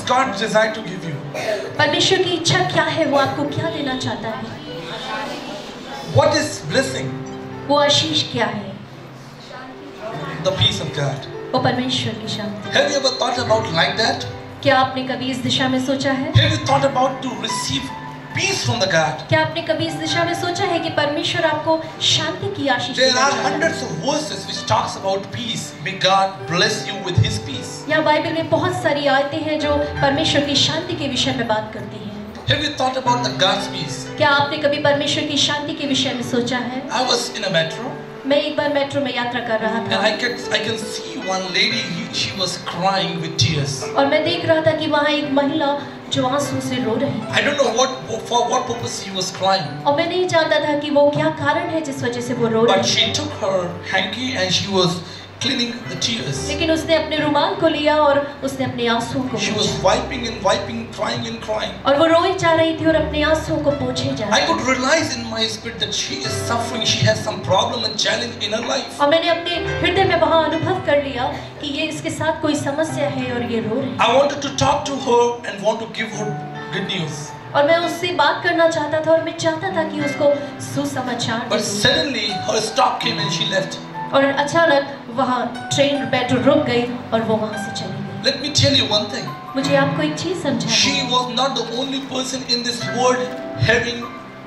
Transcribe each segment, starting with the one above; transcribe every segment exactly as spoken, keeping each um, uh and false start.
does God desire to give you? परमेश्वर की इच्छा क्या है, वो आपको क्या देना चाहता है? What is blessing? वो आशीष क्या है? The peace of God. वो परमेश्वर की शांति। Have you ever thought about like that? क्या आपने कभी इस दिशा में सोचा है? Have you thought about to receive peace from the God? क्या आपने कभी इस दिशा में सोचा है कि परमेश्वर आपको शांति की आशीष There देना are चाहता है? hundreds of verses which talks about peace. May God bless you with His peace. यहाँ बाइबल में बहुत सारी आयतें हैं जो परमेश्वर की शांति के विषय में बात करती हैं। Have you thought about the God's peace? क्या आपने कभी परमेश्वर की शांति के विषय में सोचा है? I was in a metro. मैं एक बार मेट्रो में यात्रा कर रहा And था I can I can see one lady. She was crying with tears. और मैं देख रहा था कि वहाँ एक महिला जो आंसू से रो रही थी। I don't know what for what purpose she was crying. और मैं नहीं जानता था कि वो क्या कारण है जिस वजह से वो रो But रही थी। she took her hanky and she was cleaning the tears. लेकिन उसने अपने रुमाल को लिया और उसने अपने आंसुओं को She was पोंछा। wiping and wiping, crying and crying. और वो रोई जा रही थी और अपने आंसुओं को पोंछे जा I रही could थी। realize in my spirit that she is suffering. She has some problem and challenge in her life. और मैंने अपने हृदय में वहाँ अनुभव कर लिया कि ये इसके साथ कोई समस्या है और ये रो रही है। I wanted to talk to her and want to give her good news. और मैं उससे बात करना चाहता था और मैं चाहता था कि उसको सुसमाचार But दूं। suddenly her stop came and she left. और अचानक वहाँ ट्रेन मेट्रो रुक गई और वो वहाँ से चली गई। Let me tell you one thing. मुझे आपको एक चीज समझानी She है। was not the only person in this world having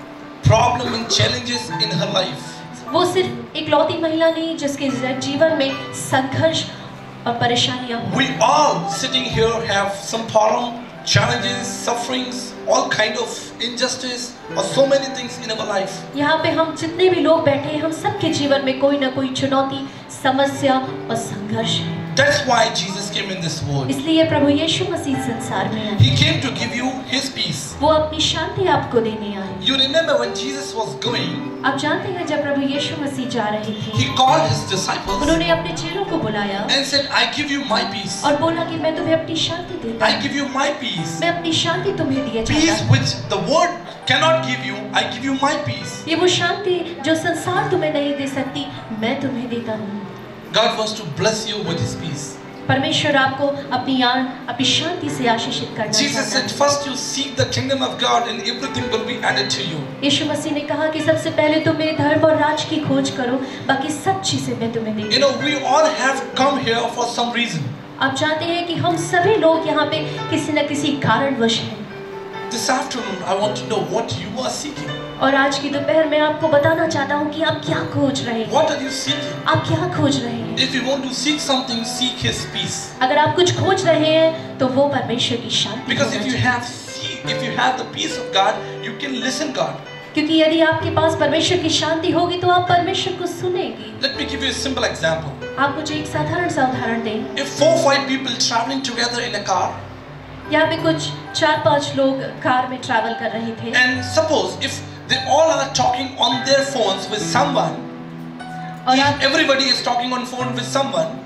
problem and challenges in her life. वो सिर्फ इकलौती महिला नहीं जिसके जीवन में संघर्ष और परेशानियां हुई। We all sitting here have some problem, challenges, sufferings, all kind of injustice or so many things in our life. यहाँ पे हम जितने भी लोग बैठे हैं, हम सबके जीवन में कोई ना कोई चुनौती, समस्या और संघर्ष है। That's why Jesus came in this world. इसलिए प्रभु यीशु मसीह संसार में आए। He came to give you His peace. वो अपनी शांति आपको देने आए। You remember when Jesus was going, आप जानते हैं जब प्रभु यीशु मसीह जा रहे थे, He called His disciples उन्होंने अपने चेलों को बुलाया and said, I give you my peace. और बोला कि मैं तुम्हें अपनी शांति देता I हूँ। give you my peace. मैं अपनी शांति तुम्हें दिए Peace जाता हूँ। which the world cannot give you, I give you my peace. ये वो शांति जो संसार तुम्हें नहीं दे सकती, मैं तुम्हें देता हूँ। God wants to bless you with His peace. परमेश्वर आपको अपनी यान अपनी शांति से आशीषित करना Jesus चाहता said, है। first you seek the kingdom of God and everything will be added to you. यीशु मसीह ने कहा कि सबसे पहले तुम मेरे धर्म और राज की खोज करो, बाकी सब चीजें मैं तुम्हें You देंगी। know, we all have come here for some reason. आप जानते हैं कि हम सभी लोग यहाँ पे किसी न किसी कारणवश हैं। This afternoon, I want to know what you are seeking. और आज की दोपहर में आपको बताना चाहता हूँ कि आप क्या खोज रहे हैं। What are you seeking? आप क्या खोज रहे हैं? If you want to seek something, seek His peace. अगर आप कुछ खोज रहे हैं तो वो परमेश्वर की शांति Because होना if you चाहिए। have see, if you have the peace of God, you can listen God. क्योंकि यदि आपके पास परमेश्वर की शांति होगी तो आप परमेश्वर को सुनेंगी। Let me give you a simple example. आप मुझे एक साधारण सा उदाहरण दें। If four five people traveling together in a car, यहाँ पे कुछ चार पांच लोग कार में ट्रैवल कर रहे थे and suppose if they all are talking on their phones with someone, और if आप everybody is talking on phone with someone,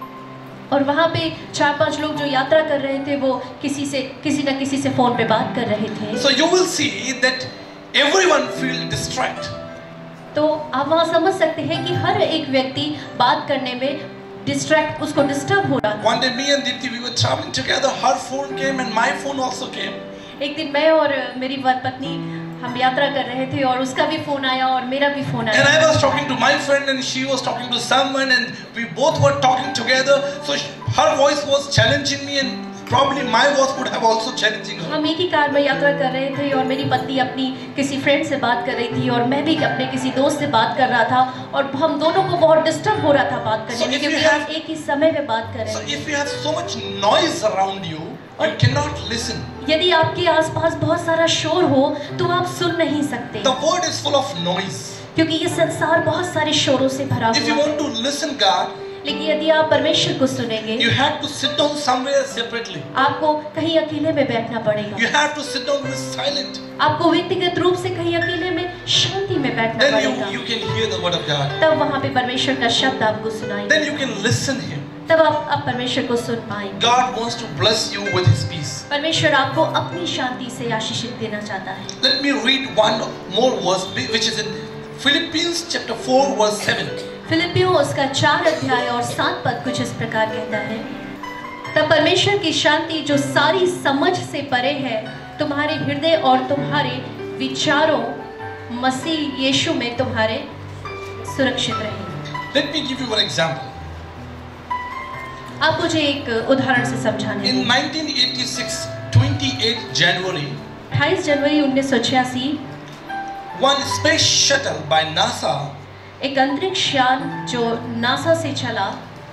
और वहाँ पे चार पांच लोग जो यात्रा कर रहे थे वो किसी से किसी न किसी से फोन पे बात कर रहे थे, so you will see that everyone feel distracted. तो आप वहाँ समझ सकते हैं कि हर एक व्यक्ति बात करने में डिस्ट्रैक्ट उसको डिस्टर्ब हो रहा था। One day me and Deepti, we were traveling together. Her phone came and my phone also came. एक दिन मैं और मेरी वर पत्नी हम यात्रा कर रहे थे और उसका भी फोन आया और मेरा भी फोन And I आया was talking to my friend and she was talking to someone and we both were talking together. So sh- her voice was challenging me and probably my voice would have also challenging her. हम एक ही car में यात्रा कर रहे थे और मेरी पत्नी अपनी किसी फ्रेंड से बात कर रही थी और मैं भी अपने किसी दोस्त से बात कर रहा था और हम दोनों को बहुत डिस्टर्ब हो रहा था बात करने So में if you क्योंकि हम have- एक ही समय में बात कर So रहे थे। if you have so much noise around you, you cannot listen. यदि आपके आसपास बहुत सारा शोर हो तो आप सुन नहीं सकते The world is full of noise. क्योंकि ये संसार बहुत सारे शोरों से भरा If you हुआ है। want to listen God, लेकिन यदि आप परमेश्वर को सुनेंगे you have to sit down somewhere separately. आपको कहीं अकेले में बैठना पड़ेगा। You have to sit down with silent. आपको व्यक्तिगत रूप से कहीं अकेले में शांति में बैठना Then पड़ेगा। you, you can hear the word of God. तब वहाँ पे परमेश्वर का शब्द आपको सुनाई Then you can listen Him. तब आप अब परमेश्वर को सुन पाएंगे। God wants to bless you with His peace. परमेश्वर आपको अपनी शांति से आशीषित देना चाहता है। Let me read one more verse, which is in Philippians chapter four, verse seven. फिलिपियों उसका चार अध्याय और सात पद कुछ इस प्रकार कहता है। तब परमेश्वर की शांति जो सारी समझ से परे है तुम्हारे हृदय और तुम्हारे विचारों मसीह यीशु में तुम्हारे सुरक्षित रहेगी। Let me give you one example. आप मुझे एक उदाहरण से समझाने In दीजिए। nineteen eighty-six, twenty-eighth January, अट्ठाईस जनवरी उन्नीस सौ छियासी one space shuttle by NASA, एक अंतरिक्ष यान जो नासा से चला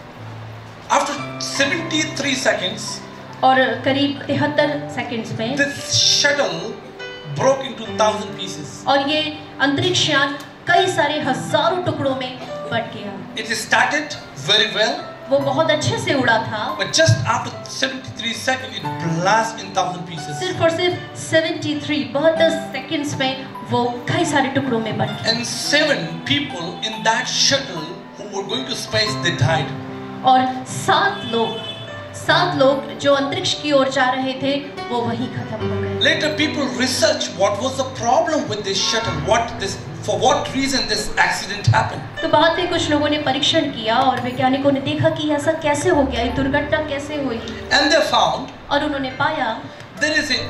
after seventy-three seconds, और करीब तिहत्तर सेकंड्स में this shuttle broke into thousand pieces. और ये अंतरिक्ष यान कई सारे हजारों टुकड़ों में बट गया। It started very well, वो बहुत अच्छे से उड़ा था, but just after seventy-three seconds, it blasted in thousand pieces. सिर्फ और सिर्फ तिहत्तर बहत्तर सेकंड्स में वो कई सारे टुकड़ों में बट गया। And seven people in that shuttle who were going to space, they died. और सात लोग सात लोग जो अंतरिक्ष की ओर जा रहे थे वो वहीं खत्म हो गए। Later, people researched what was the problem with this shuttle, what this, for what reason this accident happened. तो बाद में कुछ लोगों ने परीक्षण किया और वैज्ञानिकों ने देखा कि ऐसा कैसे हो गया, ये दुर्घटना कैसे हुई। And they found और उन्होंने पाया there is a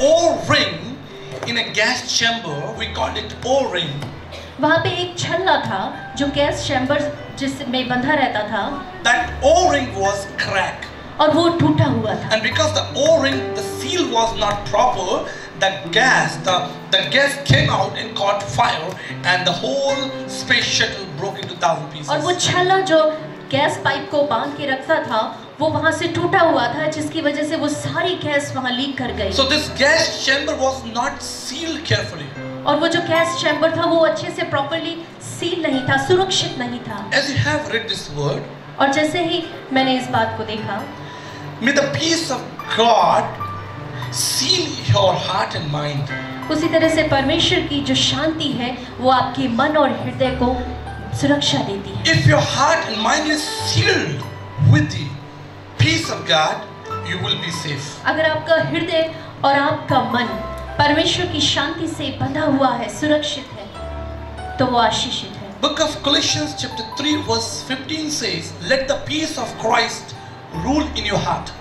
O-ring in a gas chamber. We called it O-ring. वहाँ पे एक छल्ला था जो गैस चैम्बर जिसमें बंधा रहता था That O-ring was cracked. और वो टूटा हुआ था। And because the O-ring, the seal was not proper, the gas, the, the gas came out and caught fire, and the whole space shuttle broke into thousand pieces. और वो छल्ला जो gas pipe को बांध के रखता था वो वहाँ से टूटा हुआ था जिसकी वजह से वो सारी गैस वहाँ लीक कर गई। So this gas chamber was not sealed carefully. और वो जो गैस चैम्बर था वो अच्छे से प्रॉपर्ली सील नहीं था, सुरक्षित नहीं था। As you have read this word, और जैसे ही मैंने इस बात को देखा, may the peace of God seal your heart and mind. उसी तरह से परमेश्वर की जो शांति है वो आपके मन और हृदय को सुरक्षा देती है। If your heart and mind is sealed with the peace of God, you will be safe. अगर आपका हृदय और आपका मन परमेश्वर की शांति से बंधा हुआ है, सुरक्षित है, तो वो आशीषित है। Book of Colossians chapter three verse fifteen says, "Let the peace of Christ rule in your heart."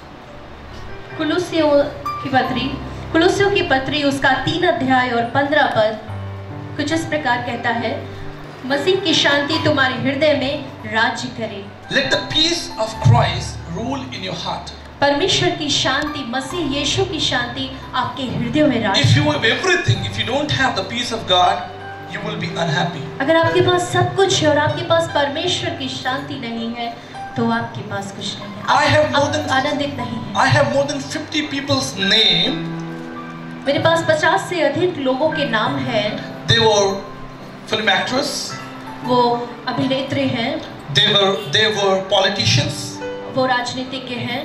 कुलुस्सियों की पत्री कुलुस्सियों की पत्री उसका तीन अध्याय और पंद्रह पद कुछ इस प्रकार कहता है, मसीह की शांति तुम्हारे हृदय में राज्य करे। Let the peace of Christ rule in your heart. परमेश्वर की शांति, मसीह यीशु की शांति आपके हृदय में राज्य। If you have everything, if you don't have the peace of God, you will be unhappy. अगर आपके पास सब कुछ है और आपके पास परमेश्वर की शांति नहीं है तो आपके पास कुछ नहीं है। I have more आप than आनंदित नहीं है। I have more than fifty people's name. मेरे पास पचास से अधिक लोगों के नाम हैं। They were film actors. वो अभिनेत्री हैं, They were they were politicians. वो राजनीतिज्ञ हैं,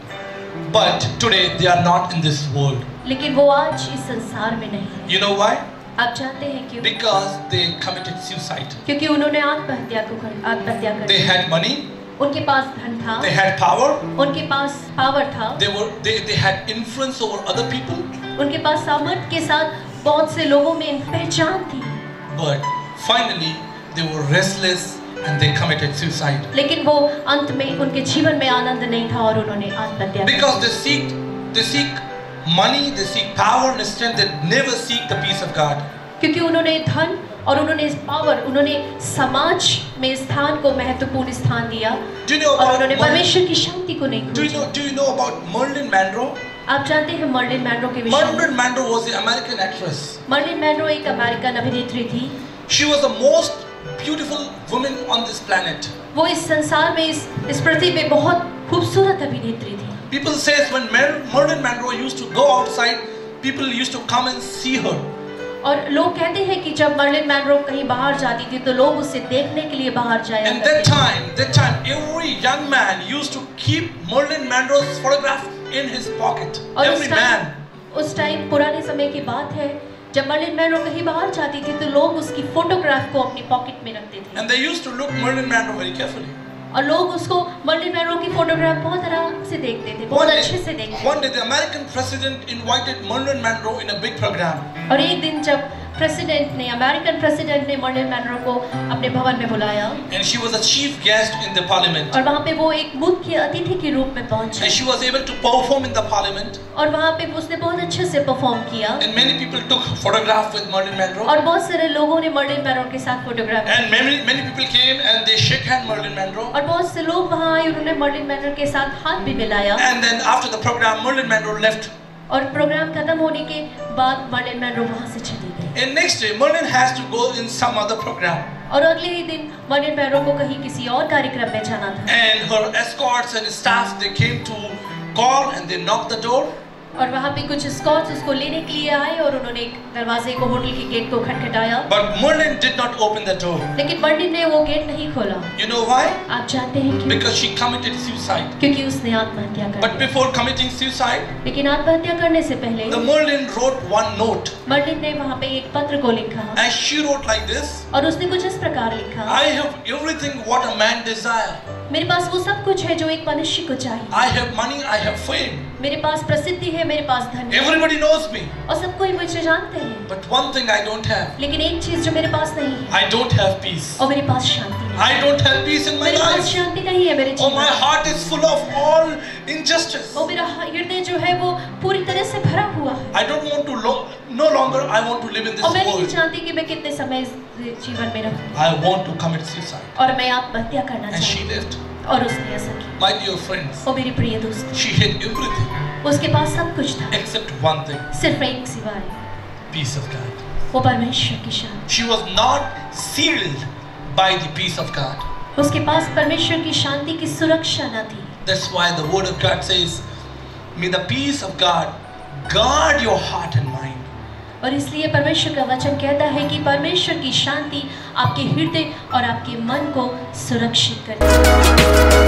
But today they are not in this world. लेकिन वो आज इस संसार में नहीं है। You know why? आप जानते हैं क्यों? Because they committed suicide. क्योंकि उन्होंने आत्महत्या को कर आत्महत्या कर They दी। had money. उनके पास धन था, They had power. उनके पास पावर था, They were they they had influence over other people. उनके पास सामर्थ्य के साथ बहुत से लोगों में पहचान थी। But finally they were restless and they committed suicide. लेकिन वो अंत में उनके जीवन में आनंद नहीं था और उन्होंने आत्महत्या की। Because they seek they seek money, they seek power and strength. They never seek the peace of God. क्योंकि उन्होंने धन और उन्होंने पावर, उन्होंने समाज में स्थान को महत्वपूर्ण स्थान दिया Do you know और about उन्होंने Merlin? परमेश्वर की शांति को नहीं Do you know खोजा। Do you know about Marilyn Monroe? आप जानते हैं मर्लिन मैनरो के विषय में? Marilyn Monroe was an American actress. Marilyn Monroe एक अमेरिकन अभिनेत्री थी। She was the most beautiful woman on this planet. वो इस संसार में इस इस पृथ्वी पे बहुत खूबसूरत अभिनेत्री थी। People says when Mar- Marilyn Monroe used to go outside, people used to come and see her. और लोग कहते हैं कि जब मर्लिन मैनरो कहीं बाहर जाती थी तो लोग उसे देखने के लिए बाहर जाया And करते that थे। time, that time, every young man used to keep Marilyn Monroe's photograph in his pocket. और Every उस man. टाइम उस टाइम पुराने समय की बात है जब मर्लिन मैनरो कहीं बाहर जाती थी तो लोग उसकी फोटोग्राफ को अपनी पॉकेट में रखते थे And they used to look Marilyn Monroe very carefully. और लोग उसको मर्लिन मैनरो की फोटोग्राफ बहुत आराम से देखते थे, बहुत One अच्छे से day, देखते थे। one day, the American president invited Marilyn Monroe in a big program. और एक दिन जब प्रेसिडेंट ने, अमेरिकन प्रेसिडेंट ने मर्लिन मैनरो को अपने भवन में बुलाया। And she was a chief guest in the parliament. और वहाँ पे वो एक मुख्य अतिथि के रूप में पहुंची। And she was able to perform in the parliament. और वहाँ पे उसने बहुत अच्छे से परफॉर्म किया। And many people took photograph with Marilyn Monroe. और बहुत सारे लोगों ने मर्लिन मैनरो के साथ photograph. And many many people came and they shake hand Marilyn Monroe. और बहुत से लोग वहाँ आए, उन्होंने मर्लिन मैनरो के साथ हाथ भी मिलाया। And then after the program, Marilyn Monroe left. और प्रोग्राम खत्म होने के बाद मर्लिन मैनरो वहाँ से चली गई। And next day, Marilyn has to go in some other program. और अगले ही दिन मर्लिन मैनरो को कहीं किसी और कार्यक्रम में जाना था। And her escorts and staff they came to call and they knocked the door. और वहाँ पे कुछ स्कॉट्स उसको लेने के लिए आए और उन्होंने दरवाजे को, होटल के गेट को खटखटाया। But Marilyn did not open the door. लेकिन मर्लिन ने वो गेट नहीं खोला। You know why? आप जानते हैं क्यों? Because she committed suicide. क्योंकि उसने आत्महत्या कर But Lee. before committing suicide, लेकिन आत्महत्या करने से पहले the Marilyn wrote one note. मर्लिन ने वहाँ पे एक पत्र को लिखा। And she wrote like this. और उसने कुछ इस प्रकार लिखा। I have everything what a man desire. मेरे पास वो सब कुछ है जो एक मनुष्य को चाहिए। I have money, I have fame. मेरे पास प्रसिद्धि है, मेरे पास धन है। Everybody knows me. और सब कोई मुझे जानते हैं। But one thing I don't have. लेकिन एक चीज जो मेरे पास नहीं है। I don't have peace. और मेरे पास शांति नहीं। I don't have peace in my मेरे पास life. शांति नहीं है मेरे Oh, जीवन my में। heart is full of all injustice. और मेरा हृदय जो है वो पूरी तरह से भरा हुआ है। I don't want to lo- no longer I want to live in और मैं this नहीं world. चाहती कि मैं कितने समय इस जीवन में रहूं। I want to commit suicide. और मैं आत्महत्या करना And she चाहती हूँ। left. और उसने ऐसा किया। My dear friends, वो मेरी प्रिय दोस्त, she had everything उसके पास सब कुछ था, except one thing, सिर्फ एक सिवाय, peace of God. वो परमेश्वर की शांति। She was not sealed by the peace of God. उसके पास परमेश्वर की शांति की सुरक्षा न थी। That's why the word of God says, may the peace of God guard your heart and mind. और इसलिए परमेश्वर का वचन कहता है कि परमेश्वर की शांति आपके हृदय और आपके मन को सुरक्षित करे।